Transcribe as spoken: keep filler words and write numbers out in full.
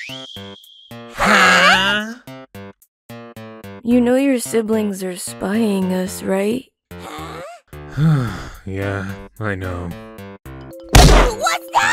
Huh? You know your siblings are spying us, right? Yeah, I know. What's that?